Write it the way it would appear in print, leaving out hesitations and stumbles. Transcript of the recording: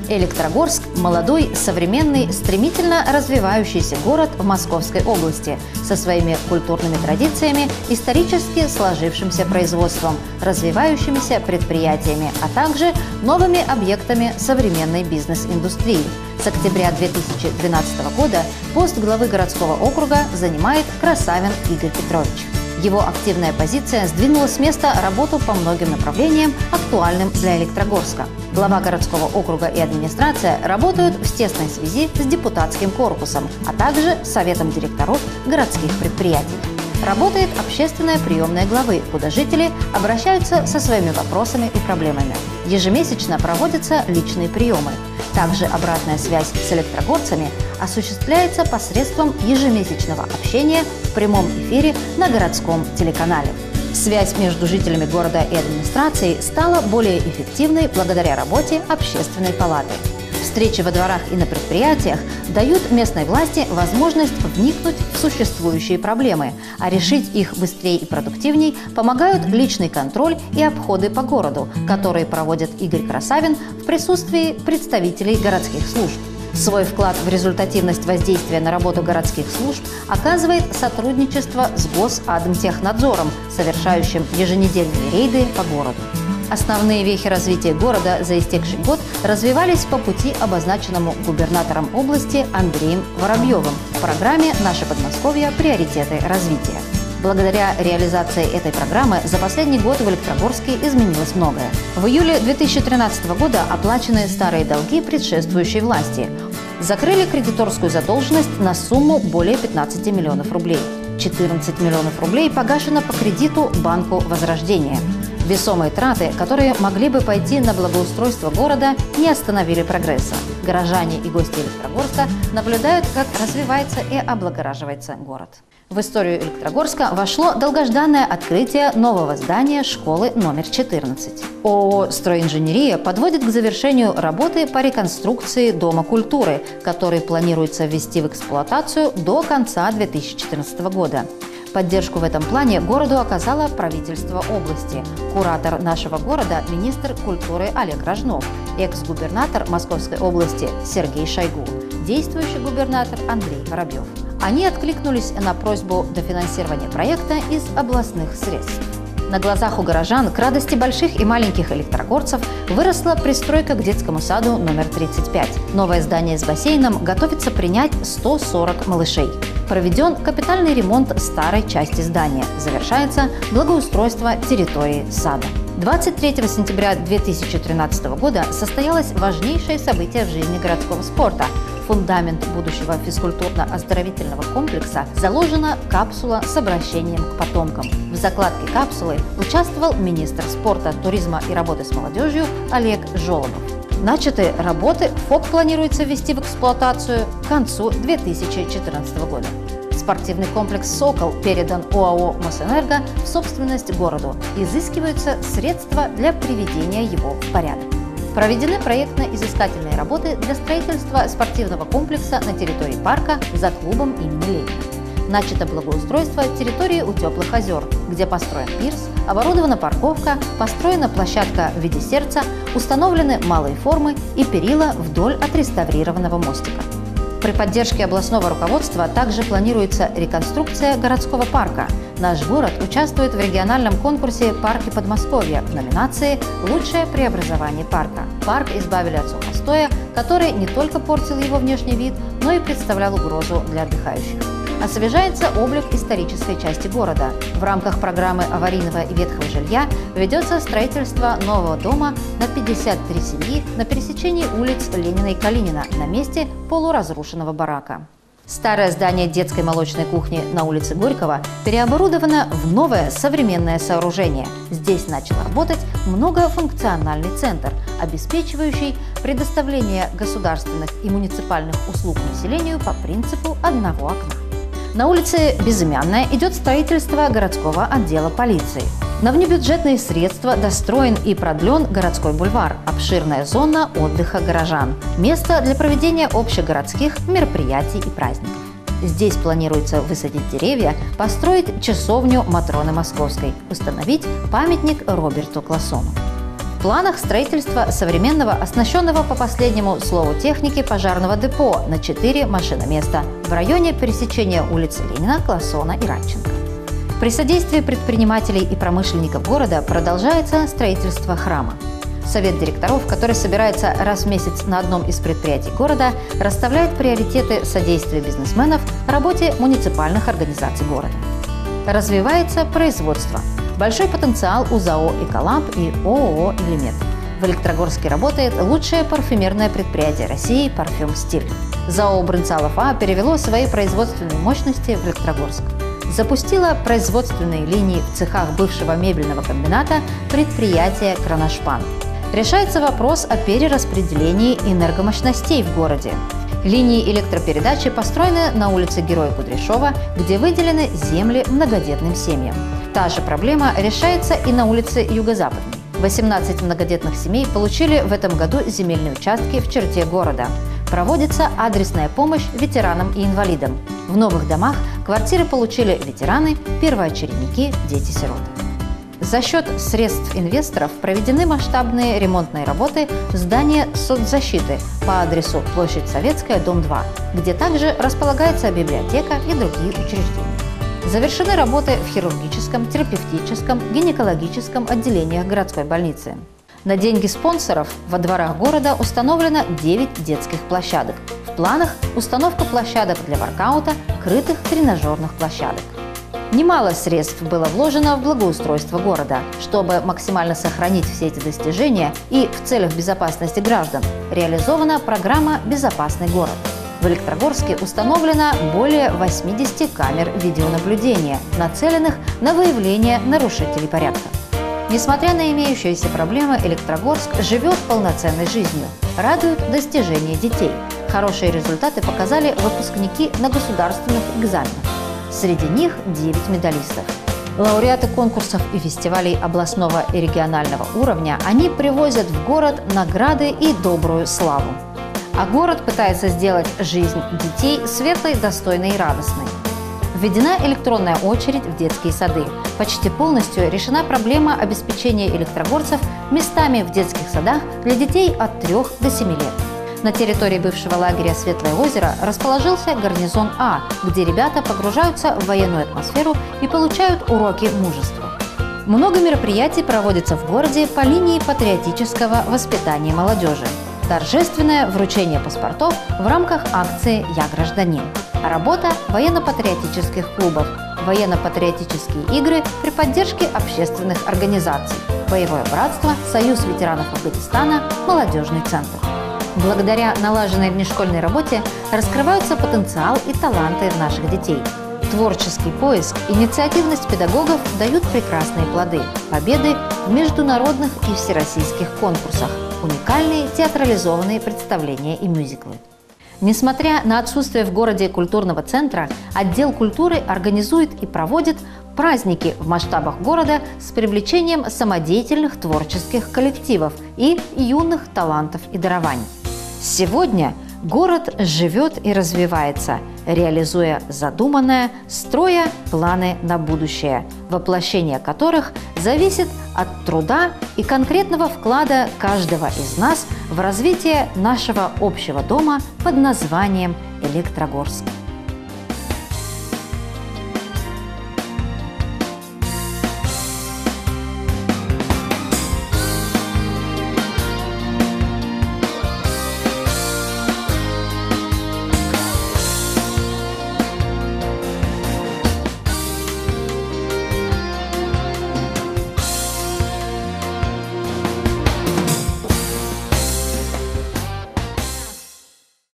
Электрогорск – молодой, современный, стремительно развивающийся город в Московской области со своими культурными традициями, исторически сложившимся производством, развивающимися предприятиями, а также новыми объектами современной бизнес-индустрии. С октября 2012 года пост главы городского округа занимает Красавин Игорь Петрович. Его активная позиция сдвинула с места работу по многим направлениям, актуальным для Электрогорска. Глава городского округа и администрация работают в тесной связи с депутатским корпусом, а также советом директоров городских предприятий. Работает общественная приемная главы, куда жители обращаются со своими вопросами и проблемами. Ежемесячно проводятся личные приемы. Также обратная связь с электрогорцами осуществляется посредством ежемесячного общения в прямом эфире на городском телеканале. Связь между жителями города и администрацией стала более эффективной благодаря работе общественной палаты. Встречи во дворах и на предприятиях дают местной власти возможность вникнуть в существующие проблемы, а решить их быстрее и продуктивней помогают личный контроль и обходы по городу, которые проводит Игорь Красавин в присутствии представителей городских служб. Свой вклад в результативность воздействия на работу городских служб оказывает сотрудничество с Госадмтехнадзором, совершающим еженедельные рейды по городу. Основные вехи развития города за истекший год развивались по пути, обозначенному губернатором области Андреем Воробьевым в программе «Наше Подмосковье. Приоритеты развития». Благодаря реализации этой программы за последний год в Электрогорске изменилось многое. В июле 2013 года оплачены старые долги предшествующей власти. Закрыли кредиторскую задолженность на сумму более 15 миллионов рублей. 14 миллионов рублей погашено по кредиту Банку Возрождения. Весомые траты, которые могли бы пойти на благоустройство города, не остановили прогресса. Горожане и гости Электрогорска наблюдают, как развивается и облагораживается город. В историю Электрогорска вошло долгожданное открытие нового здания школы номер 14. ООО «Стройинженерия» подводит к завершению работы по реконструкции Дома культуры, который планируется ввести в эксплуатацию до конца 2014 года. Поддержку в этом плане городу оказало правительство области, куратор нашего города, министр культуры Олег Рожнов, экс-губернатор Московской области Сергей Шойгу, действующий губернатор Андрей Воробьев. Они откликнулись на просьбу дофинансирования проекта из областных средств. На глазах у горожан, к радости больших и маленьких электрогорцев, выросла пристройка к детскому саду номер 35. Новое здание с бассейном готовится принять 140 малышей. Проведен капитальный ремонт старой части здания. Завершается благоустройство территории сада. 23 сентября 2013 года состоялось важнейшее событие в жизни городского спорта. В фундамент будущего физкультурно-оздоровительного комплекса заложена капсула с обращением к потомкам. В закладке капсулы участвовал министр спорта, туризма и работы с молодежью Олег Жолобов. Начатые работы ФОК планируется ввести в эксплуатацию к концу 2014 года. Спортивный комплекс «Сокол» передан ОАО «Мосэнерго» в собственность городу. Изыскиваются средства для приведения его в порядок. Проведены проектно-изыскательные работы для строительства спортивного комплекса на территории парка за клубом имени Ленина. Начато благоустройство территории у Теплых озер, где построен пирс, оборудована парковка, построена площадка в виде сердца, установлены малые формы и перила вдоль отреставрированного мостика. При поддержке областного руководства также планируется реконструкция городского парка. Наш город участвует в региональном конкурсе «Парки Подмосковья» в номинации «Лучшее преобразование парка». Парк избавили от сухостоя, который не только портил его внешний вид, но и представлял угрозу для отдыхающих. Освежается облик исторической части города. В рамках программы аварийного и ветхого жилья ведется строительство нового дома на 53 семьи на пересечении улиц Ленина и Калинина на месте полуразрушенного барака. Старое здание детской молочной кухни на улице Горького переоборудовано в новое современное сооружение. Здесь начал работать многофункциональный центр, обеспечивающий предоставление государственных и муниципальных услуг населению по принципу одного окна. На улице Безымянная идет строительство городского отдела полиции. На внебюджетные средства достроен и продлен городской бульвар, обширная зона отдыха горожан, место для проведения общегородских мероприятий и праздников. Здесь планируется высадить деревья, построить часовню Матроны Московской, установить памятник Роберту Классону. планах строительство современного, оснащенного по последнему слову техники пожарного депо на 4 машиноместа в районе пересечения улиц Ленина, Классона и Радченко. При содействии предпринимателей и промышленников города продолжается строительство храма. Совет директоров, который собирается раз в месяц на одном из предприятий города, расставляет приоритеты содействия бизнесменов работе муниципальных организаций города. Развивается производство. Большой потенциал у ЗАО «Эколамп» и ООО «Элемент». В Электрогорске работает лучшее парфюмерное предприятие России «Парфюм Стиль». ЗАО «Брынцалов А» перевело свои производственные мощности в Электрогорск. Запустила производственные линии в цехах бывшего мебельного комбината предприятия «Кроношпан». Решается вопрос о перераспределении энергомощностей в городе. Линии электропередачи построены на улице Героя Кудряшова, где выделены земли многодетным семьям. Та же проблема решается и на улице Юго-Западной. 18 многодетных семей получили в этом году земельные участки в черте города. Проводится адресная помощь ветеранам и инвалидам. В новых домах квартиры получили ветераны, первоочередники, дети-сироты. За счет средств инвесторов проведены масштабные ремонтные работы здания соцзащиты по адресу площадь Советская, дом 2, где также располагается библиотека и другие учреждения. Завершены работы в хирургическом, терапевтическом, гинекологическом отделениях городской больницы. На деньги спонсоров во дворах города установлено 9 детских площадок. В планах установка площадок для воркаута, крытых тренажерных площадок. Немало средств было вложено в благоустройство города. Чтобы максимально сохранить все эти достижения и в целях безопасности граждан, реализована программа «Безопасный город». В Электрогорске установлено более 80 камер видеонаблюдения, нацеленных на выявление нарушителей порядка. Несмотря на имеющиеся проблемы, Электрогорск живет полноценной жизнью. Радуют достижения детей. Хорошие результаты показали выпускники на государственных экзаменах. Среди них 9 медалистов. Лауреаты конкурсов и фестивалей областного и регионального уровня, они привозят в город награды и добрую славу. А город пытается сделать жизнь детей светлой, достойной и радостной. Введена электронная очередь в детские сады. Почти полностью решена проблема обеспечения электрогорцев местами в детских садах для детей от 3 до 7 лет. На территории бывшего лагеря Светлое озеро расположился гарнизон А, где ребята погружаются в военную атмосферу и получают уроки мужества. Много мероприятий проводится в городе по линии патриотического воспитания молодежи. Торжественное вручение паспортов в рамках акции «Я гражданин». Работа военно-патриотических клубов, военно-патриотические игры при поддержке общественных организаций, Боевое братство, Союз ветеранов Афганистана, молодежный центр. Благодаря налаженной внешкольной работе раскрываются потенциал и таланты наших детей. Творческий поиск, инициативность педагогов дают прекрасные плоды, победы в международных и всероссийских конкурсах, уникальные театрализованные представления и мюзиклы. Несмотря на отсутствие в городе культурного центра, отдел культуры организует и проводит праздники в масштабах города с привлечением самодеятельных творческих коллективов и юных талантов и дарований. Сегодня город живет и развивается, реализуя задуманное, строя планы на будущее, воплощение которых зависит от труда и конкретного вклада каждого из нас в развитие нашего общего дома под названием Электрогорск.